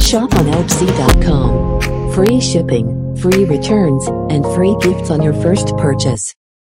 Shop on Etsy.com. Free shipping, free returns, and free gifts on your first purchase.